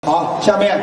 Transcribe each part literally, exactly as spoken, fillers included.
好，下面。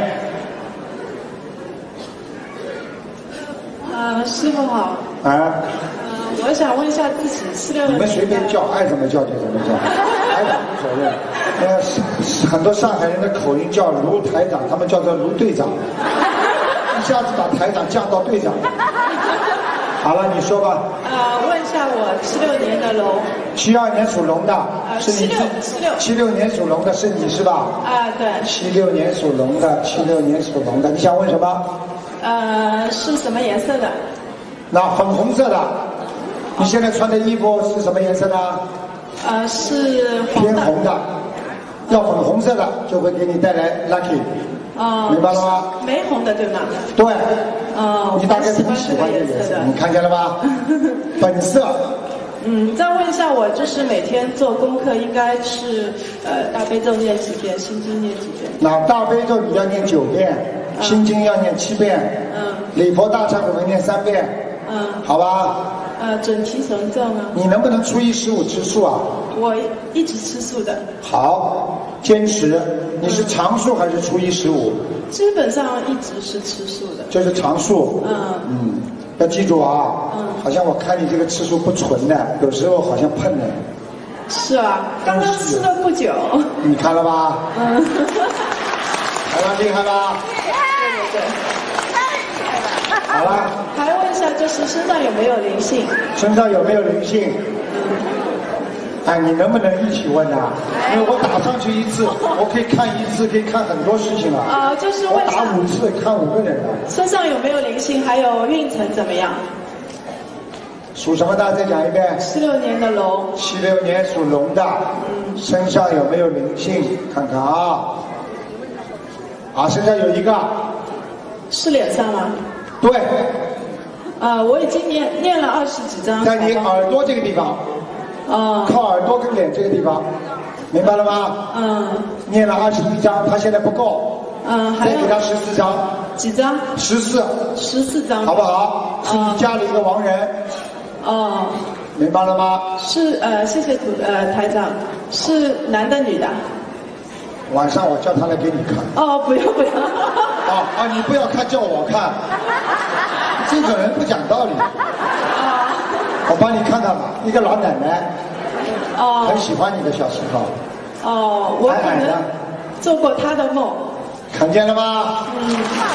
呃，师傅好。 啊。 呃，我想问一下自己四六。 你们随便叫，爱怎么叫就怎么叫，台长无所谓。呃，很多上海人的口音叫卢台长，他们叫做卢队长，一下子把台长降到队长。好了，你说吧。 呃，问一下我七六年的龙。 七二年属龙的， 呃， 是你。 七六七六。 七六年属龙的是你是吧？ 啊，对。 七六年属龙的，七六年属龙的，你想问什么？ 呃，是什么颜色的？ 那粉红色的。你现在穿的衣服是什么颜色的？ 呃，是黄的。 偏红的，要粉红色的就会给你带来 lucky。 哦。 明白了吗？ 玫红的对吗？ 对。 哦。 你大概挺喜欢这个颜色，你看见了吧？本色。 嗯，再问一下，我就是每天做功课应该是呃大悲咒念几遍，心经念几遍？ 那大悲咒你要念九遍，嗯、心经要念七遍， 嗯， 礼佛大忏悔文念三遍， 嗯， 好吧？ 呃，准提神咒呢？ 你能不能初一十五吃素啊？ 我一直吃素的。 好，坚持。你是常素还是初一十五？ 基本上一直是吃素的。 就是常素。 嗯嗯。要记住啊，嗯，好像我看你这个次数不纯的，有时候好像碰的。 是啊，刚刚吃了不久。 你看了吧？嗯。台湾厉害吧？ 对对对。好了。 还问一下，就是身上有没有灵性？ 身上有没有灵性？哎，你能不能一起问啊？因为我打上去一次，我可以看一次，可以看很多事情啊。 啊、呃，就是问我打五次看五个人啊。 身上有没有灵性？还有运程怎么样？ 属什么的？再讲一遍。 七六年的龙。 七六年属龙的。嗯。身上有没有灵性？看看啊。啊，身上有一个。 是脸上吗？ 对。 呃，我已经念念了二十几张。 在你耳朵这个地方。 哦， 靠耳朵跟脸这个地方，明白了吗？ 嗯。 念了二十一张，他现在不够。 嗯，还再给他十四张。 几张？ 十四。 十四张， 好不好？是你家里一个亡人。 哦。 明白了吗？ 是呃，谢谢主呃台长，是男的女的？ 晚上我叫他来给你看。 哦，不要不要。 啊啊！你不要看，叫我看。这种人不讲道理。 啊。 我帮你看看吧，一个老奶奶， 哦， 很喜欢你的小时候。 哦，我可能做过她的梦。 看见了吗？ 嗯。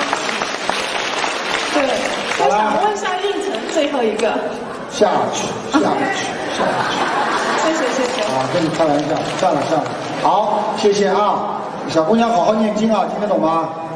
对，我想问一下运程最后一个。 下去，下去，下去。 谢谢谢谢。 啊，跟你开玩笑，算了算了。好，谢谢啊，小姑娘好好念经啊，听得懂吗？